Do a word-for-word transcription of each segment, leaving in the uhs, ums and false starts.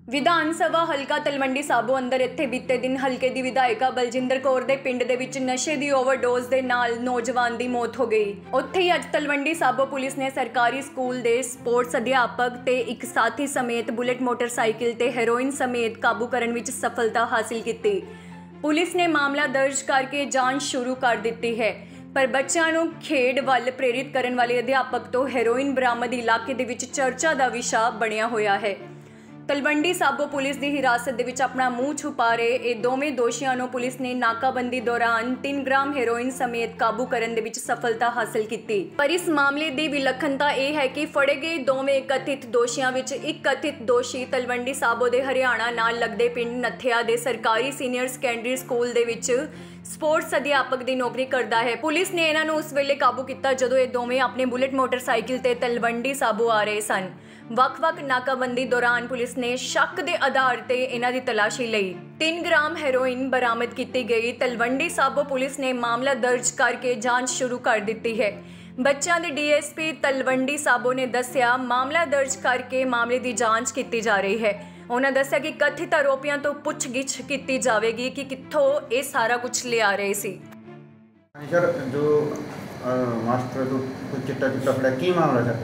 विधान सभा हलका तलवंडी साबो अंदर इत्थे बीते दिन हलके दी विधायका बलजिंदर कौर दे पिंड दे विच नशे दी ओवरडोज दे नाल नौजवान दी मौत हो गई। उत्थे ही अज तलवंडी साबो पुलिस ने सरकारी स्कूल दे स्पोर्ट्स अध्यापक ते एक साथी समेत बुलेट मोटरसाइकिल ते हेरोइन समेत काबू करन विच सफलता हासिल की। पुलिस ने मामला दर्ज करके जांच शुरू कर दी है, पर बच्चों नूं खेड वल प्रेरित करन वाले अध्यापक तो हेरोइन बरामद इलाके दे विच चर्चा दा विषय बनिया होया है। तलवंडी साबो पुलिस की हिरासत दे विच अपना मूँह छुपा रहे ये दोवें दोषियों नूं पुलिस ने नाकाबंदी दौरान तीन ग्राम हेरोइन समेत काबू करन दे विच सफलता हासिल की। पर इस मामले की विलक्षणता यह है कि फड़े गए दोवें कथित दोषियों विच एक कथित दोषी तलवंडी साबो दे हरियाणा नाल लगदे पिंड नथिया दे सरकारी सीनियर सैकेंडरी स्कूल दे विच स्पोर्ट्स अध्यापक की नौकरी करता है। पुलिस ने इन्हां नूं उस वेले काबू किया जदों ये दोवें अपने बुलेट मोटरसाइकिल ते तलवंडी साबो आ रहे सन। वख-वख नाकाबंदी दौरान पुलिस ने शक के आधार ते इन्हां दी तलाशी लई। तीन ग्राम हेरोइन बरामद की गई। तलवंडी साबो पुलिस ने मामला दर्ज करके जांच शुरू कर दी है। बच्चों के D S P Talwandi Sabo ने दस्सिया मामला दर्ज करके मामले की जांच की जा रही है। उन्होंने दस्सिया कि कथित आरोपियों तो पुछगिछ की जाएगी कि कित्थों ये सारा कुछ लिया रहे सी। सर जो मास्टर तो कुछ चिट्टा चिट्टा फड़ा की मामला सर?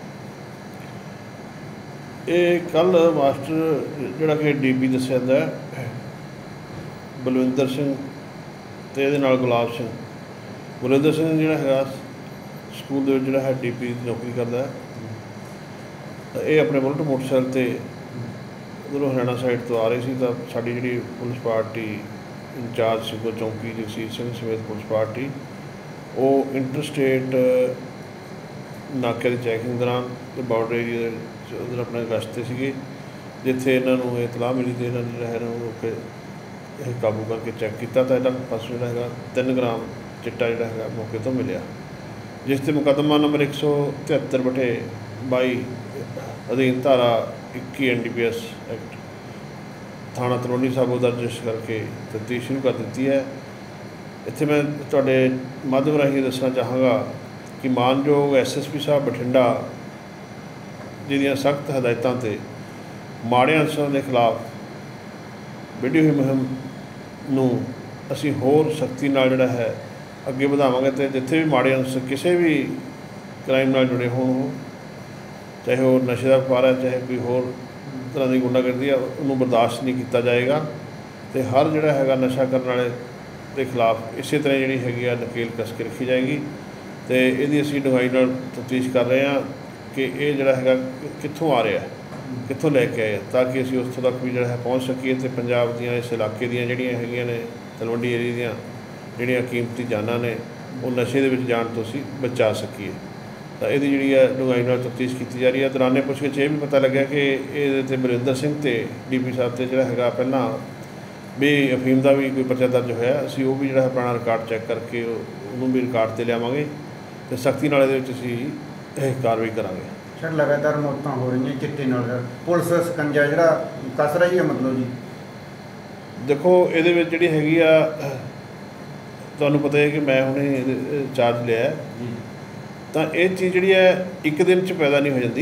ये कल मास्टर जिहड़ा कि डी पी दस्सिया जांदा है बलविंदर सिंह ते इहदे नाल गुलाब सिंह। बलविंदर सिंह जिहड़ा है स्कूल दे विच जिहड़ा है डी पी दी नौकरी करदा है। ये अपने बुलेट मोटरसाइकिल ते उधरों हरियाणा साइड तो आ रही सी तां साडी जिहड़ी पुलिस पार्टी इंचार्ज सिगो चौंकी जगसीर सिंह समेत पुलिस पार्टी वो इंटर स्टेट नाके की चैकिंग दौरान तो बॉर्डर एरिया उधर अपने गश्त सीगे, जिथे इन्हों इतलाह मिली तो इन्होंने जो है रोक के काबू करके चैक किया तो इन्होंने पासों जो है तीन ग्राम चिट्टा जो है मौके तो मिले, जिससे मुकदमा नंबर एक सौ तिहत्तर बटे बाई अधीन धारा इक्की N D P S act थाना तलवंडी साबो दर्ज करके तफ्तीश शुरू कर दी है। इत्थे मैं तुहाडे माध्यम राही दसना चाहांगा कि मानयोग एस एस पी साहब बठिंडा जिहदियां सख्त हदायतां ते माड़े अंसरां दे खिलाफ विढ़ी हुई मुहिम नूं असीं होर सख्ती नाल जिहड़ा है अगे वधावांगे ते जिथे भी माड़े अंसर किसी भी क्राइम नाल जुड़े होण, चाहे वो नशे का व्यापार है चाहे कोई होर तरह की गुंडागर्दी है, उन्होंने बर्दाश्त नहीं किया जाएगा। तो हर जोड़ा है नशा करने वाले के खिलाफ इस तरह जी है नकेल कस के रखी जाएगी। तो यदि असी डूंघाई तफ्तीश कर रहे हैं कि ये जोड़ा है कित्थों आ रहा है, कित्थों लैके आए, ताकि असी उस तक भी जो है पहुँच सकीए तो पंजाब दियाँ इस इलाके दियाँ जड़ियाँ है ने तलवंडी एरिया दियाँ जड़ियाँ कीमती जाना ने वो नशे के जान तो असी बचा सकीए। तो यदि जी है डूंघाई तफ्तीश की जा रही है। दौराने पुछगिछ ये भी पता लग्या कि ये बलविंदर सिंह तो डी पी साहब से जोड़ा है पहला भी अफीम का भी कोई पर्चा दर्ज होया, असी वो भी जो है पुराना रिकॉर्ड चैक करके उन्होंने भी रिकॉर्ड से लियावांगे तो सख्ती नाल इहदे विच असी कार्रवाई करांगे। सर लगातार मौतां हो रही हैं चिट्टे नाल, पुलिस शिकंजा जिहड़ा कस रही है मतलब जी? देखो इहदे विच जिहड़ी हैगी आ तुहानूं पता है कि मैं हुणे चार्ज लिया है तो ये चीज़ जी है एक दिन च पैदा नहीं हो जाती।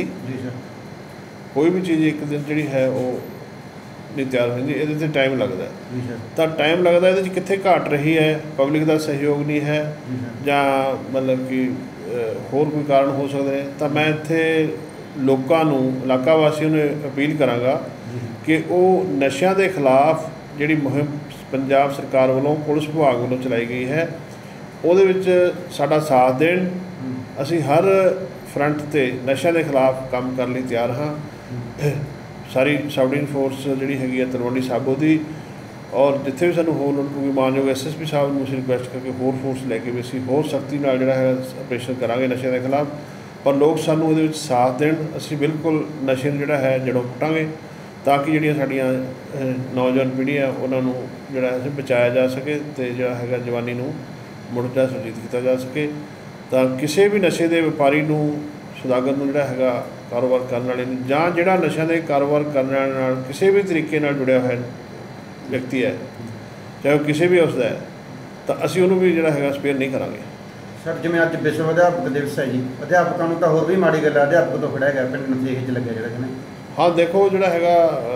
कोई भी चीज़ एक दिन जी है वो नहीं तैयार हो जाती, ये टाइम लगता है। तो टाइम लगता है कित्थे घाट रही है, पब्लिक का सहयोग नहीं है या मतलब कि होर कोई कारण हो सकते हैं। तो मैं इत्थे लोगों नूं इलाका वासियों ने अपील करांगा कि वो नशियां के खिलाफ जिहड़ी मुहिम पंजाब सरकार वालों पुलिस विभाग वालों चलाई गई है उहदे विच साडा साथ देण। असी हर फ्रंट ते नशा के खिलाफ काम करने लई तैयार हाँ। सारी सबडिन फोर्स जी हैगी तलवंडी साबो की और जिथे भी सूँ होर क्योंकि मानयोग एस एस पी साहब को रिक्वेस्ट करके होर फोर्स लैके भी असी होर सख्ती नाल जिहड़ा है ऑपरेशन करांगे नशे के खिलाफ। पर लोग सानूं इहदे विच साथ देण, असी बिल्कुल नशे नूं जिहड़ा है जड़ों पुटांगे ताकि जिहड़ियां साडीआं नौजवान पीढ़ी है उन्होंने जिहड़ा है बचाया जा सके तो जिहड़ा है जवानी नूं मुड़ जा सुरजीत किया जा सके। तो किसी भी नशे के व्यापारी नूं सौदागर नूं जिहड़ा हैगा कारोबार करने वाले जां जिहड़ा नशा के कारोबार करने नाल किसी भी तरीके नाल जुड़िया हुआ व्यक्ति है चाहे वो किसी भी उसका है तो असी उन्होंने भी जिहड़ा हैगा स्पेयर नहीं करांगे। सर जिवें अज विश्व अध्यापक दिवस है जी, अध्यापकों को तो होर भी माड़ी गल है, अध्यापक तो खड़ा है पिंड नथेह च लग्या जिहड़ा हाँ देखो ਜਿਹੜਾ ਹੈਗਾ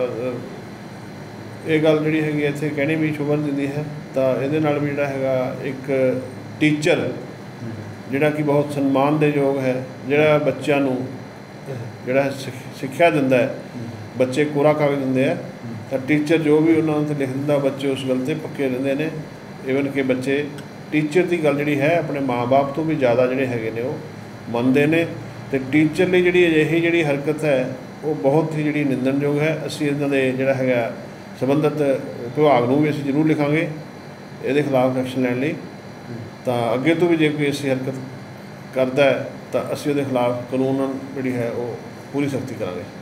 ਇਹ ਗੱਲ ਜਿਹੜੀ ਹੈਗੀ ਇੱਥੇ ਕਹਿਣੀ ਵੀ ਸ਼ੋਭਾ ਦਿੰਦੀ ਹੈ ਤਾਂ ਇਹਦੇ ਨਾਲ ਵੀ ਜਿਹੜਾ ਹੈਗਾ ਇੱਕ ਟੀਚਰ ਜਿਹੜਾ ਕਿ ਬਹੁਤ ਸਨਮਾਨ ਦੇ ਯੋਗ ਹੈ, ਜਿਹੜਾ ਬੱਚਿਆਂ ਨੂੰ ਜਿਹੜਾ ਸਿੱਖਿਆ ਦਿੰਦਾ ਹੈ, ਬੱਚੇ ਕੋਰਾ ਕਾਗਜ਼ ਦਿੰਦੇ ਆ ਤਾਂ ਟੀਚਰ ਜੋ ਵੀ ਉਹਨਾਂ ਨੂੰ ਲਿਖ ਦਿੰਦਾ ਬੱਚੇ ਉਸ ਗੱਲ 'ਤੇ ਪੱਕੇ ਰਹਿੰਦੇ ਨੇ। ਈਵਨ ਕਿ ਬੱਚੇ ਟੀਚਰ ਦੀ ਗੱਲ ਜਿਹੜੀ ਹੈ ਆਪਣੇ ਮਾਂ ਬਾਪ ਤੋਂ ਵੀ ਜ਼ਿਆਦਾ ਜਿਹੜੇ ਹੈਗੇ ਨੇ ਉਹ ਮੰਨਦੇ ਨੇ ਅਤੇ ਟੀਚਰ ਲਈ ਜਿਹੜੀ ਅਜਿਹੀ ਜਿਹੜੀ ਹਰਕਤ ਹੈ ਉਹ ਬਹੁਤ ਹੀ ਜਿਹੜੀ ਨਿੰਦਣਯੋਗ ਹੈ। ਅਸੀਂ ਇਹਨਾਂ ਦੇ ਜਿਹੜਾ ਹੈਗਾ ਸੰਬੰਧਿਤ ਵਿਭਾਗ ਨੂੰ ਵੀ ਅਸੀਂ ਜ਼ਰੂਰ ਲਿਖਾਂਗੇ ਇਹਦੇ ਖਿਲਾਫ ਐਕਸ਼ਨ ਲੈਣ ਲਈ, ਤਾਂ ਅੱਗੇ ਤੋਂ ਵੀ ਜੇ ਕੋਈ ਐਸੀ ਹਰਕਤ ਕਰਦਾ ਹੈ ਤਾਂ ਅਸੀਂ ਉਹਦੇ ਖਿਲਾਫ ਕਾਨੂੰਨ ਜਿਹੜੀ ਹੈ ਉਹ ਪੂਰੀ ਸਖਤੀ ਕਰਾਂਗੇ।